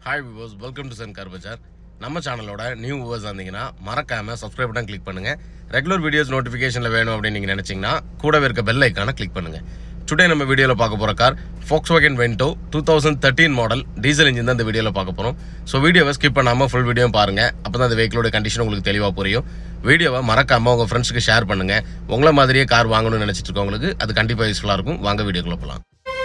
Hi viewers, welcome to Sankar Bazaar. நம்ம சேனலோட new viewers வந்தீங்கன்னா மறக்காம சப்ஸ்கிரைப் பட்டன் கிளிக் பண்ணுங்க. ரெகுலர் வீடியோஸ் நோட்டிஃபிகேஷன்ல வேணும் அப்படின்னு நீங்க நினைச்சீங்கன்னா கூடவே இருக்க பெல் ஐகானை கிளிக் பண்ணுங்க. டுடே நம்ம வீடியோல பார்க்க போற car Volkswagen Vento 2013 model diesel engine தான் இந்த வீடியோல பார்க்க போறோம். சோ வீடியோவை ஸ்கிப் பண்ணாம ஃபுல் வீடியோ பாருங்க. அப்பதான் அந்த வெஹிக்கிளோட கண்டிஷன் உங்களுக்கு தெளிவா புரியும். வீடியோவை மறக்காம உங்க ஃப்ரெண்ட்ஸ்க்கு ஷேர் பண்ணுங்க. உங்கள மாதிரியே கார் வாங்கணும்னு நினைச்சிட்டு இருக்கவங்களுக்கு அது கண்டிப்பா யூஸ்ஃபுல்லா இருக்கும். வாங்க வீடியோக்குள்ள போலாம்.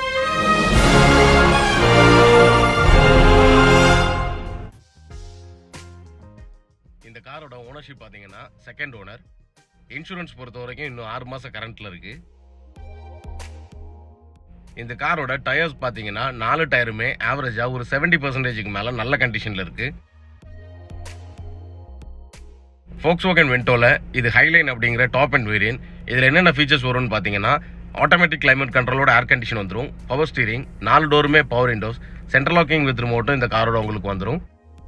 இந்த காரோட ஓனர்ஷிப் பாத்தீங்கன்னா செகண்ட் ஓனர். இன்சூரன்ஸ் பொறுத்த வரைக்கும் இன்னும் 6 மாசம் கரண்ட்ல இருக்கு. இந்த காரோட டயர்ஸ் பாத்தீங்கன்னா 4 டயருமே ஆவரேஜா ஒரு 70% மேல நல்ல கண்டிஷன்ல இருக்கு. Volkswagen Ventoல இது ஹைலைன் அப்படிங்கிற டாப் அண்ட் வேரியன்ட். இதுல என்னென்ன ஃபீச்சர்ஸ் வரும்னு பாத்தீங்கன்னா ஆட்டோமேட்டிக் கிளைமேட் கண்ட்ரோலோட ஏர் கண்டிஷன் வந்துடும், பவர் ஸ்டீரிங், 4 டோருமே power windows, central locking with ரிமோட்டும் இந்த காரோட உங்களுக்கு வந்துடும்.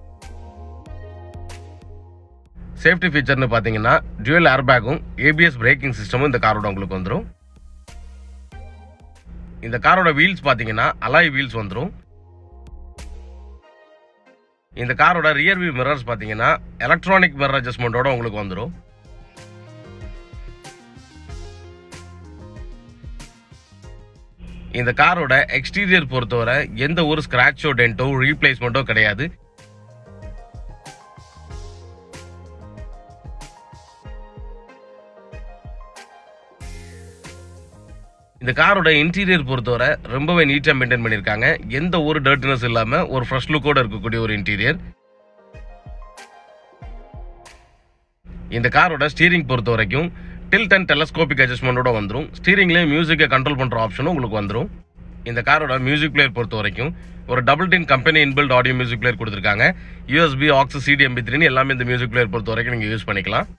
சேஃப்டி ஃபீச்சர்னு பார்த்தீங்கன்னா டியூவல் ஏர்பேக்கும் ஏபிஎஸ் பிரேக்கிங் சிஸ்டமும் இந்த காரோட உங்களுக்கு வந்துடும். இந்த காரோட வீல்ஸ் பார்த்தீங்கன்னா அலாய் வீல்ஸ் வந்துடும். இந்த காரோட ரியர் வியூ மிரர்ஸ் பார்த்தீங்கன்னா எலக்ட்ரானிக் மிரர் அட்ஜஸ்ட்மெண்டோட உங்களுக்கு வந்துடும். இந்த காரோட எக்ஸ்டீரியர் பொறுத்தவரை எந்த ஒரு ஸ்கிராச்சோ டென்ட்டோ ரீப்ளேஸ்மெண்ட்டோ கிடையாது. இந்த காரோட இன்டீரியர் பொறுத்தவரை ரொம்பவே நீட்டா மெயின்டைன் பண்ணிருக்காங்க. எந்த ஒரு டர்ட்னஸ் இல்லாம ஒரு ஃப்ரெஷ் லுக்கோட இருக்கக்கூடிய ஒரு இன்டீரியர். இந்த காரோட ஸ்டீரிங் பொறுத்த வரைக்கும் டில்ட் அண்ட் டெலஸ்கோபிக் அட்ஜஸ்ட்மெண்டோட வந்துடும். ஸ்டீரிங்லயே மியூசிக்கை கண்ட்ரோல் பண்ற ஆப்ஷனும் உங்களுக்கு வந்துடும். இந்த காரோட மியூசிக் பிளேயர் பொறுத்த வரைக்கும் ஒரு double din company inbuilt audio music player கொடுத்துருக்காங்க. USB, aux, CD, MP3 எல்லாமே இந்த மியூசிக் பிளேயர் பொறுத்த வரைக்கும் நீங்க யூஸ் பண்ணிக்கலாம்.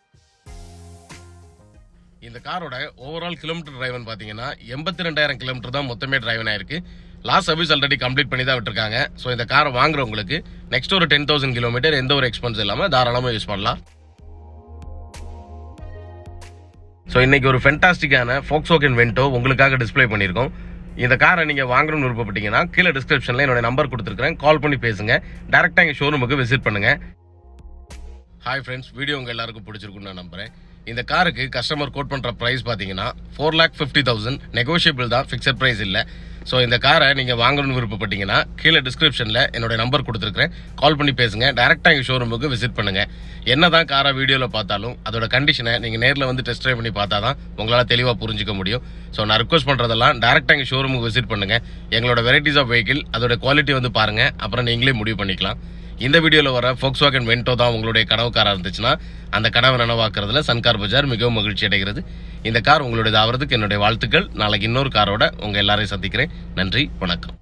இந்த காரோட ஓவரால் கிலோமீட்டர் டிரைவன் பாத்தீங்கன்னா 82,000 கிலோமீட்டர் தான் மொத்தமே டிரைவன் ஆயிருக்கு. லாஸ்ட் சர்வீஸ் ஆல்ரெடி கம்ப்ளீட் பண்ணி தான் விட்டுருக்காங்க. ஸோ இந்த காரை வாங்குறவங்களுக்கு நெக்ஸ்ட் ஒரு 10,000 கிலோமீட்டர் எந்த ஒரு எக்ஸ்பென்ஸ் இல்லாமல் தாராளமாக யூஸ் பண்ணலாம். ஸோ இன்னைக்கு ஒரு ஃபென்டாஸ்டிக்கான Volkswagen Vento உங்களுக்காக டிஸ்பிளே பண்ணியிருக்கோம். இந்த காரை நீங்க வாங்கணும்னு விருப்பப்பட்டீங்கன்னா கீழே டிஸ்கிரிப்ஷன்ல என்னோட நம்பர் கொடுத்துருக்கேன், கால் பண்ணி பேசுங்க. டேரக்டா எங்க ஷோரூமுக்கு விசிட் பண்ணுங்க. ஹாய் ஃப்ரெண்ட்ஸ், வீடியோ உங்க எல்லாருக்கும் பிடிச்சிருக்குன்னு நான் நம்புறேன். இந்த காருக்கு கஸ்டமர் கோட் பண்ற பிரைஸ் பாத்தீங்கன்னா 4,50,000 நெகோஷியபிள் தான், ஃபிக்ஸட் பிரைஸ் இல்ல. ஸோ இந்த காரை நீங்க வாங்கணும்னு விருப்பப்பட்டீங்கன்னா கீழே டிஸ்கிரிப்ஷன்ல என்னோட நம்பர் கொடுத்துருக்கேன், கால் பண்ணி பேசுங்க. டேரக்டா எங்க ஷோரூமுக்கு விசிட் பண்ணுங்க. என்னதான் காரை வீடியோல பார்த்தாலும் அதோட கண்டிஷனை நீங்க நேரில் வந்து டெஸ்ட் ட்ரைவ் பண்ணி பார்த்தாதான் உங்களால தெளிவா புரிஞ்சுக்க முடியும். ஸோ நான் ரிக்வஸ்ட் பண்றதெல்லாம் டேரக்டா எங்க ஷோரூமுக்கு விசிட் பண்ணுங்க. எங்களோட வெரைட்டிஸ் ஆஃப் வெஹிக்கிள் அதோட குவாலிட்டி வந்து பாருங்க, அப்புறம் நீங்களே முடிவு பண்ணிக்கலாம். இந்த வீடியோல வர Volkswagen Vento தான் உங்களுடைய கனவு காரா இருந்துச்சுன்னா அந்த கனவை நனவாக்குறதுல சன்கார் பஜார் மிகவும் மகிழ்ச்சி அடைகிறது. இந்த கார் உங்களுடைய ஆவறதுக்கு என்னுடைய வாழ்த்துக்கள். நாளைக்கு இன்னொரு காரோட உங்க எல்லாரையும் சந்திக்கிறேன். நன்றி, வணக்கம்.